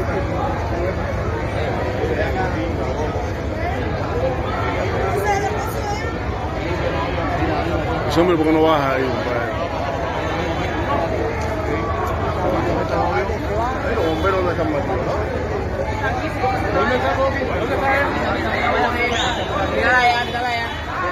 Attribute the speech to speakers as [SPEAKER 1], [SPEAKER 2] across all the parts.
[SPEAKER 1] Ese hombre, ¿por qué no baja ahí, compadre? Los bomberos no están metidos, ¿no? ¿Dónde está Coqui? ¿Dónde está él? Mírala allá, mírala allá.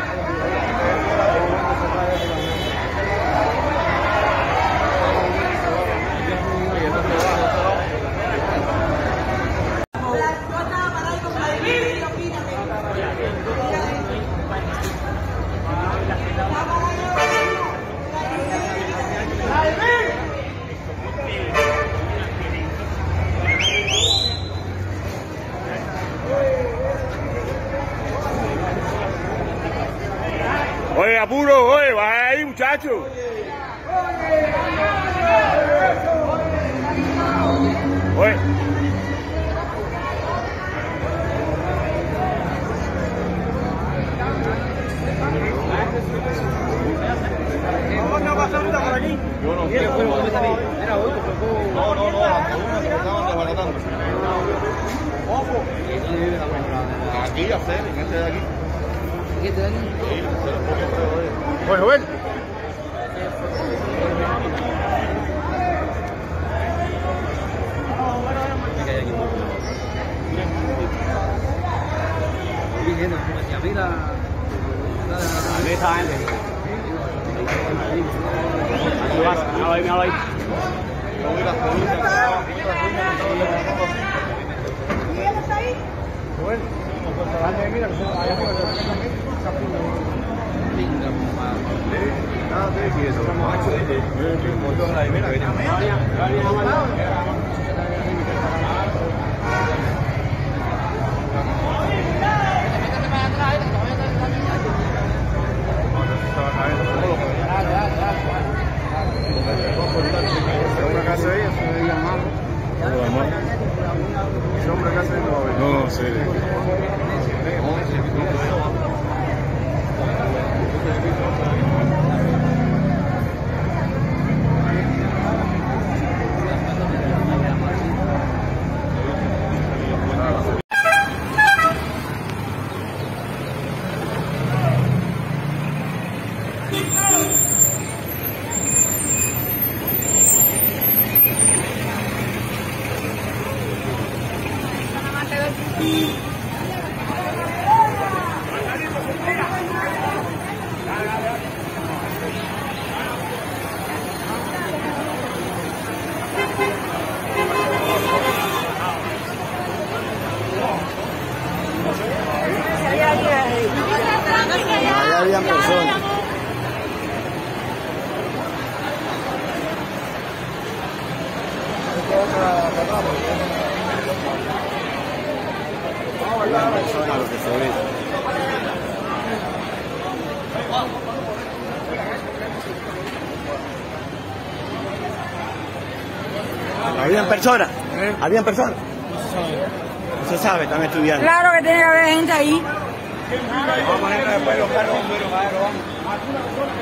[SPEAKER 1] Oye, apuro, oye, baja ahí, muchacho. Oye.
[SPEAKER 2] ¿Cómo no pasa ahorita por aquí? Yo no sé. No, estaban desbaratando. Ojo. Aquí, a hacer, en este de aquí.
[SPEAKER 1] Oye, joven. No, sí. Allá habían personas. Lo que se ve. ¿Habían personas? ¿Habían personas? No se sabe, están estudiando.
[SPEAKER 3] Claro que tiene que haber gente ahí.
[SPEAKER 2] Vamos a poner después los carros, pero vamos.